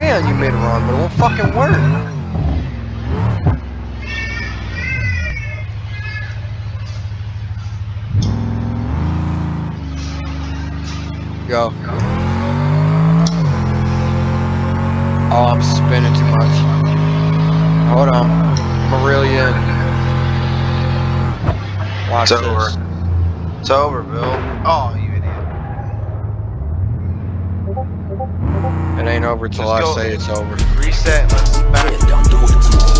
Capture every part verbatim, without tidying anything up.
can, you mid-run, but it won't fucking work. Go. Oh, I'm spinning too much. Hold on. I'm gonna reel you in. Watch it's this. over. It's over, Bill. Oh, you idiot. It ain't over till I say it's over. Reset and let's back. Yeah, don't do it to me.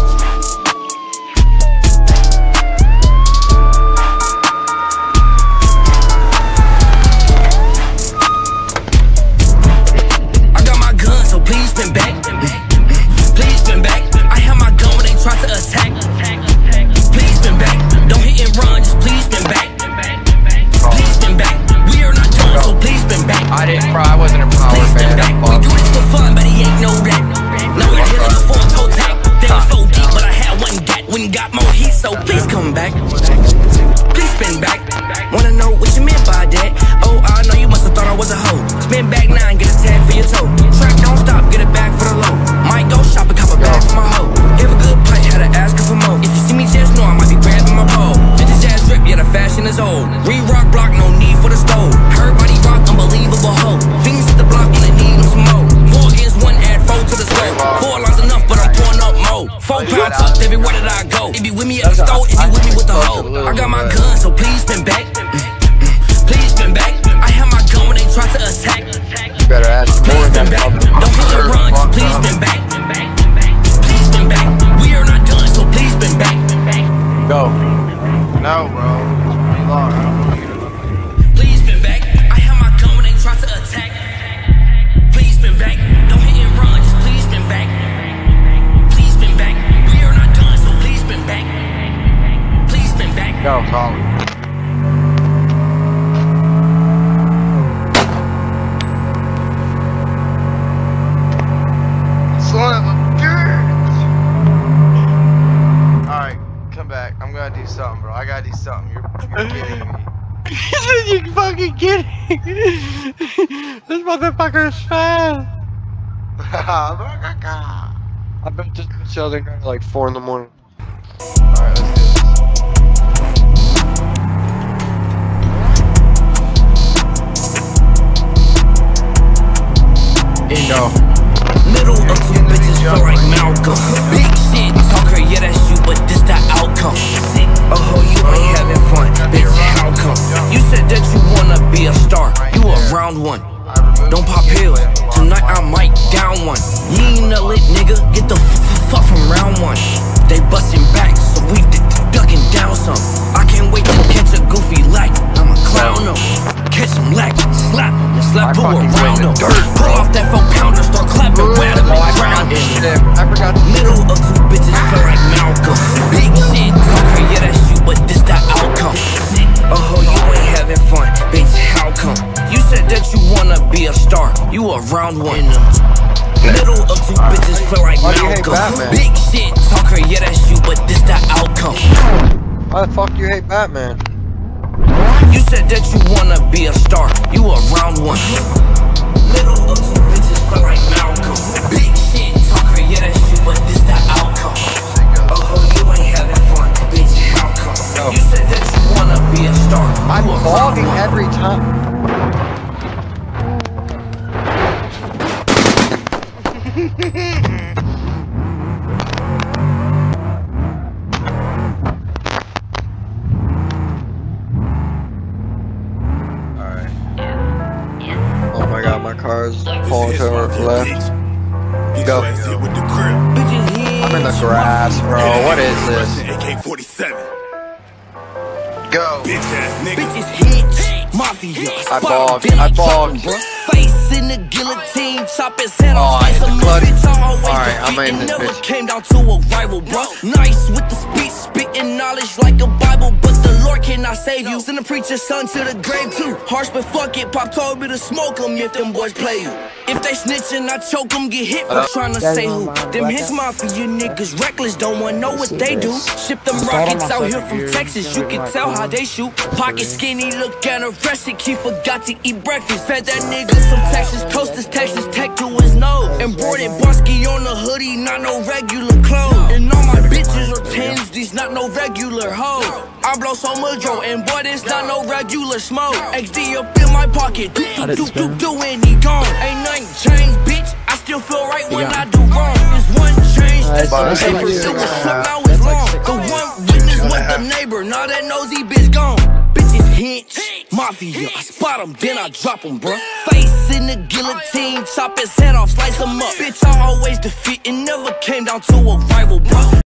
Please spin back, please spin back. I have my gun when they try to attack. Please spin back, don't hit and run, just please spin back. Please spin back, we are not done, so please spin back. I didn't cry, I wasn't a power fan. We do this for fun, but he ain't no rap. Now we're hitting the full toe tag. They was so deep, but I had one gat, when got more heat, so please come back. Please spin back. Wanna know what you meant by that? Oh, I know you must have thought I was a hoe. Spin back now and get a tag for your toe. Track don't stop, get it back for the low. Might go shop and cop a bag for my hoe. Give a good play, had to ask her for more. If you see me just know I might be grabbing my pole. Vintage ass drip, yeah, the fashion is old. Re-rock block, no need for the stove. Her body rock, unbelievable hoe. Fiends hit the block when they need them some more. Four against one, add four to the scope. Four lines enough, but I'm pouring up more. Four pound tucked everywhere that I go. If you with me at the store, if you with me with the hoe. I got my gun, so please spin back. Please spin back. I have my gun when they try to attack. You better ask more than that. Don't hit and run, just please spin back. Please spin back. We are not done, so please spin back. Go. No, bro. It's pretty long. I don't believe it. Please spin back. I have my gun when they try to attack. Please spin back. Don't hit and run, just please spin back. Please spin back. We are not done, so please spin back. Please spin back. Go, Colin. Son of a bitch! Alright, come back. I'm gonna do something, bro. I gotta do something. You're, you're kidding me. You fucking kidding? This motherfucker is fast. I've been just been Southern at like four in the morning. Alright, let's do this. Go. Middle of two bitches feel like Malcolm. Big shit talker, yeah that's you, but this the outcome. Oh, you ain't having fun, bitch, how come? You said that you wanna be a star, you a round one. Don't pop pills, tonight I might down one. You ain't a lit nigga, get the f fuck from round one. They busting back, so we ducking down some. I can't wait to catch a goofy like I'm a clown, no. Catch him lack, slap him, and slap who around him. Pull off that four pounder, start clapping, where the big ground in. I forgot the Middle of two bitches feel like Malcolm. Big shit talker, yeah that's you, but this the outcome. Oh, you ain't having fun, bitch, how come? You said that you wanna be a star, you a round one. Middle of two bitches feel like Malcolm. Big shit talker, yeah that's you, but this the outcome. Why the fuck do you hate Batman? You said that you wanna be a star, you a round one. Middle of two bitches feel like Malcolm. Big shit talker, yeah that's you, but this the outcome. Oh, you ain't having fun, bitch, how come? You said that you wanna be a star, I'm you a vlogging round one. every time. Oh my god, my car's pulling to her left. Go. I'm in the grass, bro. What is this? A K forty-seven. Go. Bitch ass nigga. Bitches hit, mafia. I bogged, I bogged. Face in the guillotine, chop his head Oh, off. I hit the clutch. Always Alright, I'm defeat, in it this never bitch. came down to a rival, bro. Nice with the speech, spitting knowledge like a Bible, but the Lord can I save you? Send a preacher's son to the grave too. Harsh but fuck it, Pop told me to smoke them if them boys play you. If they snitchin', I choke them, get hit for trying to say who. Them hits mafia niggas reckless, don't wanna know what they do. Ship them rockets out here from Texas, you can tell how they shoot. Pocket skinny, look anorexic, he forgot to eat breakfast. Fed that nigga some Texas toasters, Texas Tech to his nose. Embroidered Bunsky on the hoodie, not no regular clothes. And all my bitches are tens, these not no regular hoes. I blow so much dro, and boy, this not no regular smoke. X D up in my pocket, do do do do do, and he gone. Ain't nothing changed, bitch. I still feel right when I do wrong. There's one change, that's the paper. It was short, now it's long. The one witness was the neighbor, now that nosy bitch gone. Bitches hinge, mafia, I spot him, then I drop him, bruh. Face in the guillotine, chop his head off, slice him up. Bitch, I always defeat, it never came down to a rival, bruh.